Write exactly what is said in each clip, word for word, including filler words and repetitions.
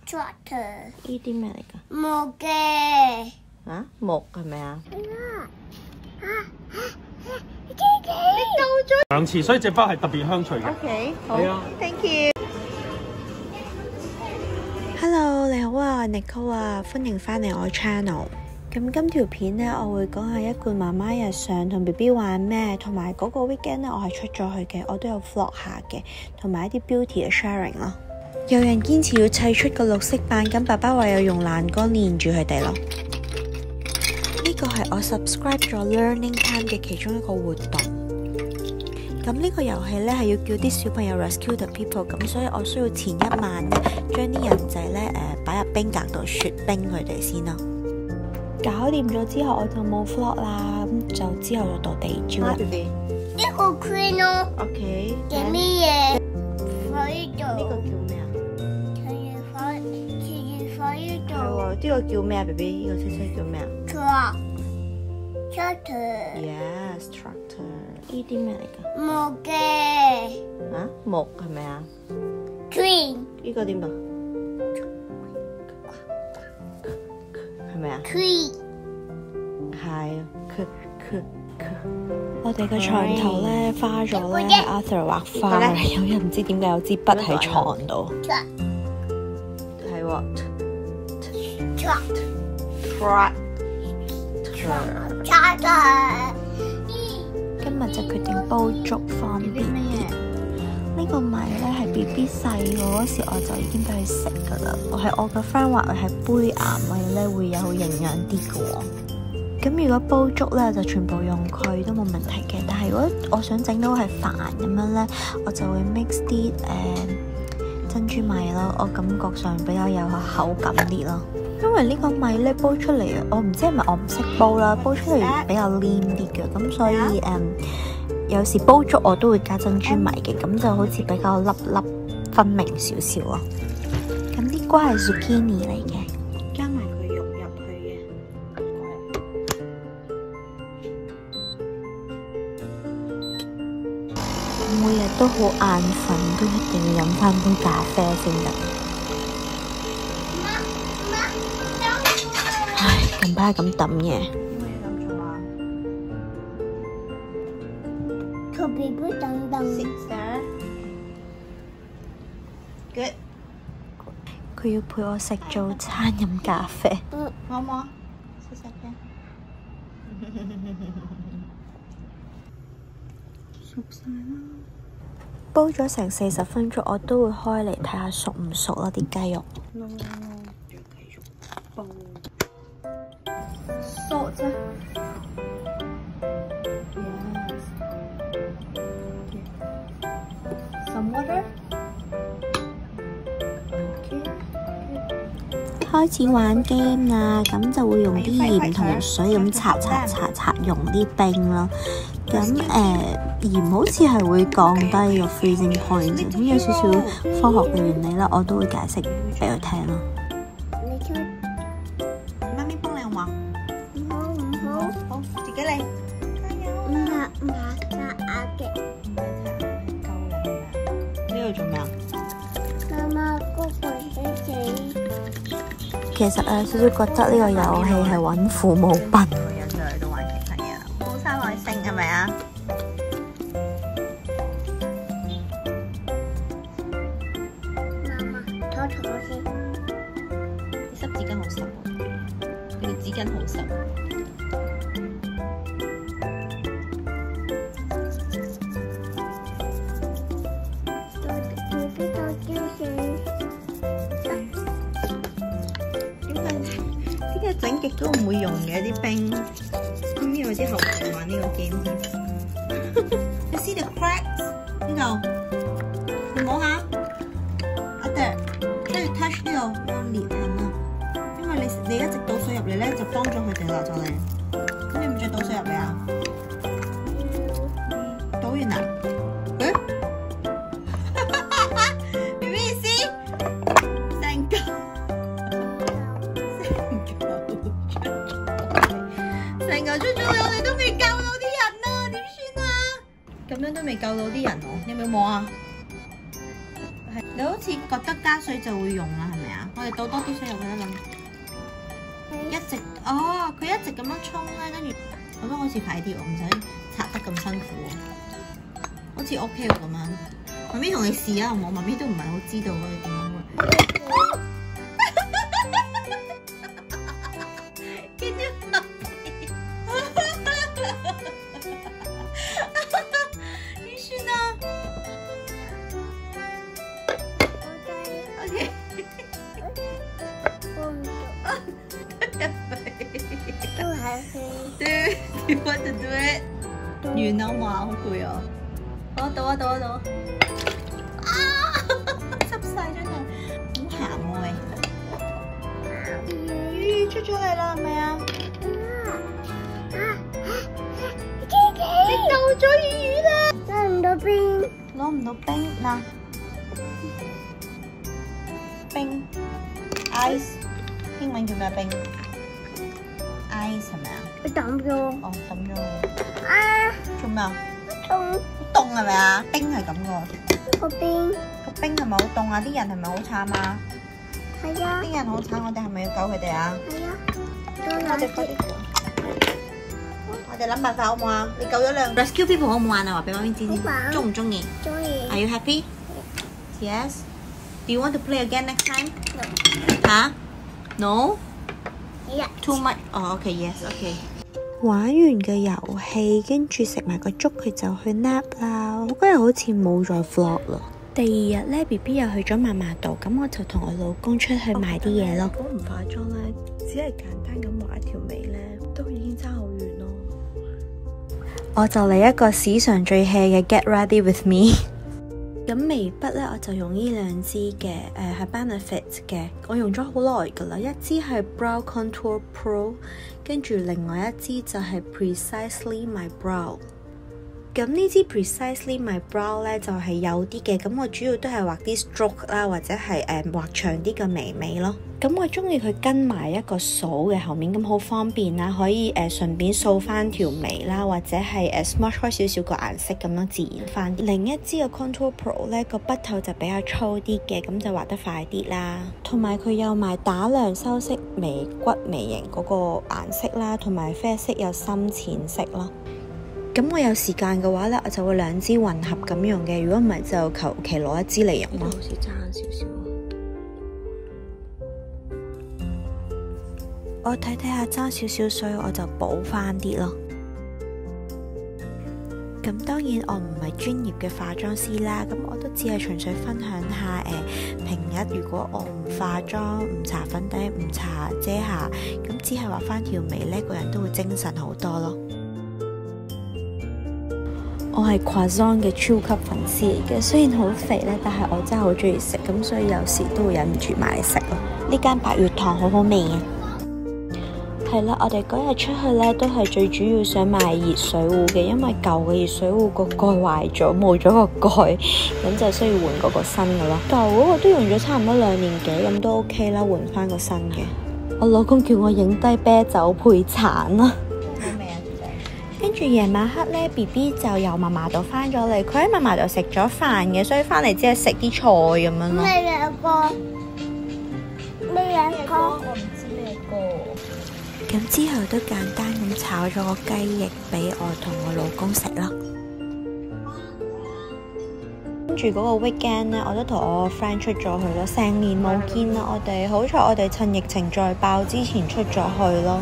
tractor。 呢啲咩嚟㗎？ 木嘅。 啊，木係咪啊？ 兩次，所以隻包係特別香脆嘅。 OK， 好， 係啊 ，Thank you。Hello， 你好啊，我係 Nicole 啊，歡迎返嚟我 channel。咁今條片呢，我會講下一罐媽媽日常同 B B 玩咩，同埋嗰個 weekend 呢，我係出咗去嘅，我都有 vlog 下嘅，同埋一啲 beauty 嘅 sharing 咯。有人堅持要砌出個綠色版，咁爸爸話要用欄杆連住佢哋咯。呢個係我 subscribe 咗 Learning Time 嘅其中一個活動。咁呢個遊戲呢係要叫啲小朋友 rescue the people， 咁所以我需要前一晚呢將啲人仔呢誒擺入冰格度雪冰佢哋先咯。搞掂咗之後我就冇 vlog 啦，咁就之後就到地招啦。 呢個 queen 咯。 OK。 嘅咩嘢？火呢度。 呢個叫咩啊？ 前面火，前面火呢度。 係喎，呢個叫咩啊 ？B B， 呢個色色叫咩啊 ？Tractor。 Yes, tractor。呢啲咩嚟㗎？ 木嘅。 啊，木係咪啊 ？Queen。 呢個點啊？係咪啊 ？Queen。 係啊，佢佢佢。我哋嘅床頭咧花咗咧 ，Arthur 畫花，有人唔知點解有支筆喺床度。係喎。Tractor。 Tractor。 今日就決定煲粥方便啲。呢個米咧係 B B 細個嗰時我就已經俾佢食㗎啦。我係我個 friend 話佢係杯牙米咧會有營養啲嘅喎。咁如果煲粥咧就全部用佢都冇問題嘅。但係如果我想整到係飯咁樣咧，我就會 mix 啲誒、呃、珍珠米咯。我感覺上比較有口感啲咯。因為呢個米咧煲出嚟，我唔知係咪我唔識煲啦，煲出嚟比較黏啲嘅，咁所以誒、嗯、有時煲粥我都會加珍珠米嘅，咁就好似比較粒粒分明少少咯。咁啲瓜係 zucchini 嚟嘅，加埋佢肉入去嘅。每日都好眼瞓，都一定要飲翻杯咖啡先得。近排咁抌嘢。點解要咁做啊？ 佢 B B 等等。 Sit there. Good. 佢要陪我食早餐飲咖啡。嗯，好唔好啊？食食嘅。熟晒啦。煲咗成四十分鐘，我都會開嚟睇下熟唔熟啦啲雞肉。No no no， 要繼續煲。Salt. Yes. Some water. Okay. 開始玩 game 啦，咁就會用啲鹽同水咁擦擦擦擦溶啲冰咯。咁誒、呃、鹽好似係會降低個 freezing point 嘅，咁有少少科學嘅原理啦，我都會解釋俾佢聽咯。媽咪幫你好嘛？好，自己嚟，加油！ 唔係唔係擦牙嘅。 唔係擦牙，夠啦係咪啊？呢度做咩啊？ 媽媽嗰個仔仔。 其實有少少覺得呢個遊戲係揾父母笨。有時喺度玩其他嘢啦，冇晒耐性係咪啊？ 媽媽，拖拖先。 啲濕紙巾好濕喎，佢哋紙巾好濕。整極都唔會用嘅啲冰，咁邊有啲後輩玩呢個 game 添。You see the cracks 呢度，你摸下，阿爹，跟住 touch 呢度有裂痕啊，因為你你一直倒水入嚟咧，就幫咗佢哋啦，就嚟。咁你唔再倒水入嚟啊？倒完啦？誒 ？B B 試，成嚿。成嚿出咗嚟，我哋都未救到啲人啊！點算啊？咁樣都未救到啲人喎，你有冇摸啊？係，你好似覺得加水就會溶啦，係咪啊？ 我哋倒多啲水入去得啦。一直哦，佢一直咁樣沖咧，跟住咁樣好似快啲喎，唔使擦得咁辛苦喎，好似 OK 喎咁樣。媽咪同你試啊，好冇？媽咪都唔係好知道佢點樣喎。見到媽咪，點算啊 ？OK。對 ，you want to do it？ 完啦嘛，好攰啊！好，倒啊倒啊倒啊！啊，濕晒張凳，好鹹喎喂！魚出咗嚟啦，係咪啊？你救咗魚魚啦！ 攞唔到冰， 攞唔到冰嗱，冰 ice 英文叫咩冰 ？ice 係咪啊？ 我抌咗。 哦，抌咗佢。 啊！ 做咩啊？ 凍。 凍係咪啊？冰係咁噶。 個冰。 個冰係咪好凍啊？啲人係咪好慘啊？ 係啊。 啲人好慘，我哋係咪要救佢哋啊？ 係啊。 我哋快啲。我哋諗辦法好唔好啊？你救咗兩 rescue people 好唔好玩啊？話俾媽咪知先。中唔中意？ 中意。 Are you happy? Yes. Do you want to play again next time? No. 嚇 ？No? Yeah. Too much. 哦 ，OK. Yes. OK. 玩完嘅遊戲，跟住食埋個粥，佢就去 nap 啦。我嗰日好似冇再 vlog 啦。第二日咧 ，B B 又去咗嫲嫲度，咁我就同我老公出去買啲嘢咯。如果唔化妝咧，只係簡單咁畫一條眉咧，都已經差好遠咯。我就嚟一個史上最 hea 嘅 Get Ready With Me。咁眉筆咧，我就用呢兩支嘅，誒、呃、係 Benefit 嘅，我用咗好耐㗎啦。一支係 Brow Contour Pro， 跟住另外一支就係 Precisely My Brow。咁呢支 Precisely My Brow 咧就係、是、有啲嘅，咁我主要都係畫啲 stroke 啦，或者係誒、呃、畫長啲嘅眉尾咯。咁我中意佢跟埋一個掃嘅後面，咁好方便啦，可以誒、呃、順便掃翻條眉啦，或者係誒 smudge 開少少個顏色咁樣自然翻。另一支嘅 Contour Pro 咧個筆頭就比較粗啲嘅，咁就畫得快啲啦。同埋佢有埋打亮修飾眉骨眉形嗰個顏色啦，同埋啡色有深淺色咯。咁我有時間嘅話咧，我就會兩支混合咁用嘅。如果唔係就求其攞一支嚟用咯。好似爭少少。我睇睇下爭少少水，我就補翻啲咯。咁當然我唔係專業嘅化妝師啦，咁我都只係純粹分享下誒、呃、平日如果我唔化妝、唔搽粉底、唔搽遮瑕，咁只係畫翻條眉呢，個人都會精神好多咯。我係 Croissant 嘅超級粉絲嚟嘅，雖然好肥咧，但係我真係好中意食，咁所以有時都會忍唔住買嚟食咯。呢間白月堂好好味嘅。係啦，我哋嗰日出去咧都係最主要想買熱水壺嘅，因為舊嘅熱水壺個蓋壞咗，冇咗個蓋，咁就需要換嗰個新嘅咯。舊嗰個都用咗差唔多兩年幾，咁都 OK 啦，換翻個新嘅。我老公叫我影低啤酒配橙啦。跟住夜晚黑咧 ，B B 就由嫲嫲度翻咗嚟，佢喺嫲嫲度食咗飯嘅，所以翻嚟只係食啲菜咁樣咯。 咩兩個？咩兩個？ 我唔知咩歌。咁之後都簡單咁炒咗個雞翼俾我同我老公食咯。跟住嗰個 weekend 咧，我都同我個 friend 出咗去咯，成年冇見啦我哋，好彩我哋趁疫情再爆之前出咗去咯。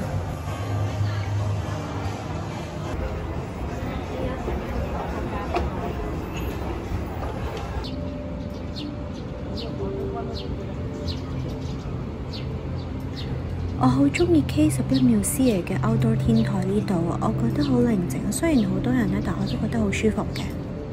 我好中意 K 十一繆斯耶嘅 Outdoor 天台呢度啊，我覺得好寧靜，雖然好多人咧，但我都覺得好舒服嘅。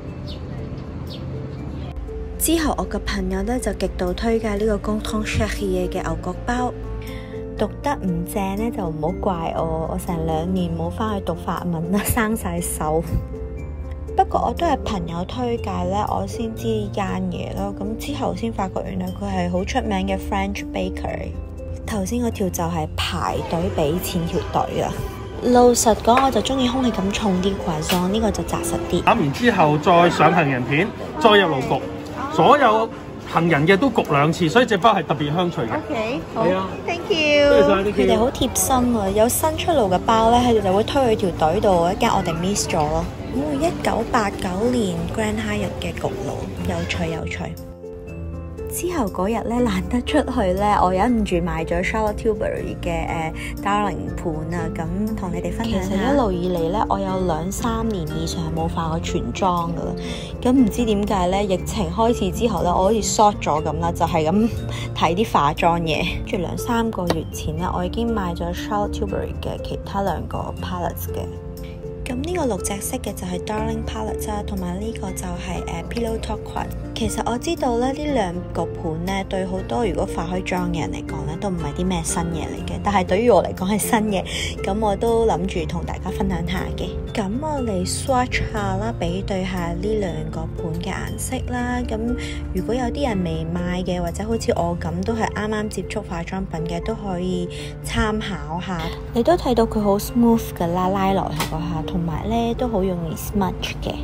之後我個朋友咧就極度推介呢個 Canton Cherry 嘅牛角包，讀得唔正咧就唔好怪我，我成兩年冇翻去讀法文啦，生晒手。不過我都係朋友推介咧，我先知呢間嘢咯。咁之後先發覺原來佢係好出名嘅 French bakery。頭先嗰條就係排隊俾錢條隊啊！老實講，我就中意空氣感重啲 Croissant， 呢個就紮實啲。 打完之後再上杏仁片，再入爐焗，所有行人嘅都焗兩次，所以隻包係特別香脆嘅。 OK， 好係啊 ，Thank you。 多謝佢哋好貼心啊！有新出爐嘅包咧，佢哋就會推去條隊度，一間我哋 miss 咗咯。哦，一九八九年 Grand Hyatt 嘅焗爐，有趣有趣。之後嗰日咧難得出去咧，我忍唔住買咗 Charlotte Tilbury 嘅誒、呃、Darling 盤啊，咁同你哋分享下。其實一路以嚟咧，我有兩三年以上係冇化過全妝噶啦。咁唔知點解咧，疫情開始之後咧，我好似 short 咗咁啦，就係咁睇啲化妝嘢。跟住兩三個月前咧，我已經買咗 Charlotte Tilbury 嘅其他兩個 palettes 嘅。咁呢個六隻色嘅就係 Darling Palette 啦，同埋呢個就係、是、誒、uh, Pillow Talk 裙。其實我知道咧，呢兩個盤咧對好多如果化開妝嘅人嚟講咧，都唔係啲咩新嘢嚟嘅。但係對於我嚟講係新嘅，咁我都諗住同大家分享下嘅。咁我嚟 swatch 下啦，比對下呢兩個盤嘅顏色啦。咁如果有啲人未買嘅，或者好似我咁都係啱啱接觸化妝品嘅，都可以參考下。你都睇到佢好 smooth 㗎啦，拉落去嗰下。同埋咧都好容易 smudge 嘅，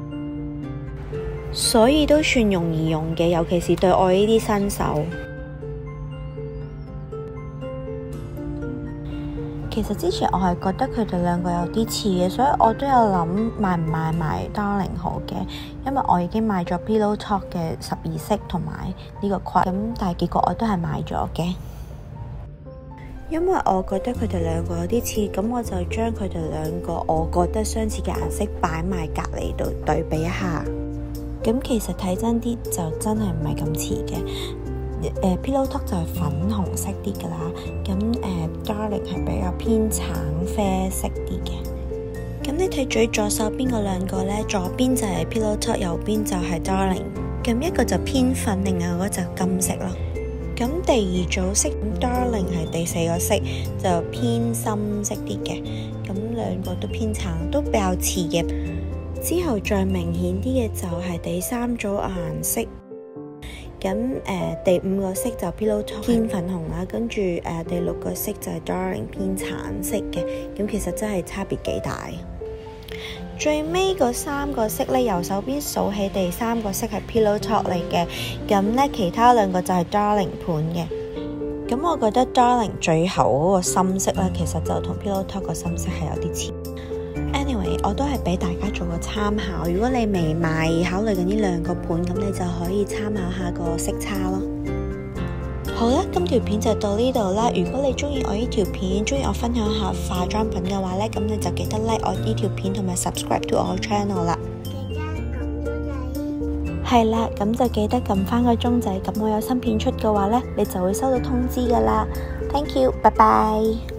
所以都算容易用嘅，尤其是對我呢啲新手。其實之前我係覺得佢哋兩個有啲似嘅，所以我都有諗買唔買埋 Darling 好嘅，因為我已經買咗 Pillow Talk 嘅十二色同埋呢個裙，咁但係結果我都係買咗嘅。因為我覺得佢哋兩個有啲似，咁我就將佢哋兩個我覺得相似嘅顏色擺埋隔離度對比一下。咁其實睇真啲就真係唔係咁似嘅。誒、呃、Pillow Talk 就係粉紅色啲㗎啦，咁誒、呃、Darling 係比較偏橙啡色啲嘅。咁你睇最左手邊嗰兩個咧，左邊就係 Pillow Talk， 右邊就係 Darling。咁一個就偏粉，另外嗰個就金色咯。咁第二組色 Darling 係第四個色，就偏深色啲嘅，咁兩個都偏橙，都比較似嘅。之後再明顯啲嘅就係第三組顏色，咁誒、呃、第五個色就 Pillow Talk 偏粉紅啦，跟住誒、呃、第六個色就係 Darling 偏橙色嘅，咁其實真係差別幾大。最尾嗰三個色咧，由手邊數起，第三個色係 Pillow Talk 嚟嘅，咁咧其他兩個就係 Darling 盤嘅。咁我覺得 Darling 最後嗰個深色咧，其實就同 Pillow Talk 個深色係有啲似。Anyway， 我都係俾大家做個參考。如果你未買，考慮緊呢兩個盤，咁你就可以參考下個色差咯。好啦，今條片就到呢度啦。如果你中意我呢條片，中意我分享下化妝品嘅話咧，咁你就記得 like 我呢條片同埋 subscribe to 我 channel 啦。 記得撳鐘仔。 係啦，咁就記得撳翻個鐘仔，咁我有新片出嘅話咧，你就會收到通知噶啦。Thank you，拜拜。